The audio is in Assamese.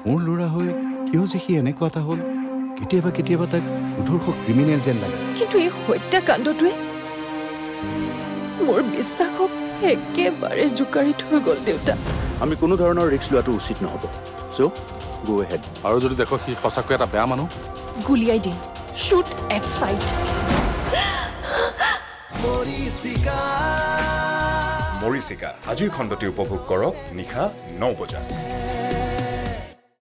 মোৰ ল'ৰা হৈ কিয় যে সি এনেকুৱা এটা হ'ল কেতিয়াবা কেতিয়াবা তাক উধৰ্ষ ক্ৰিমিনেল যেন লাগে কিন্তু এই হত্যাকাণ্ডটোৱে মোৰ বিশ্বাসক একেবাৰে জোকাৰি থৈ গ'ল দেউতা আমি কোনো ধৰণৰ ৰিস্ক লোৱাটো উচিত নহ'ব চ' গো এহেড আৰু যদি দেখো সি সঁচাকৈ এটা বেয়া মানুহ গুলিয়াই দিম শ্বুট এট চাইট মৰিচিকা আজিৰ খণ্ডটি উপভোগ কৰক নিশা 9 বজাত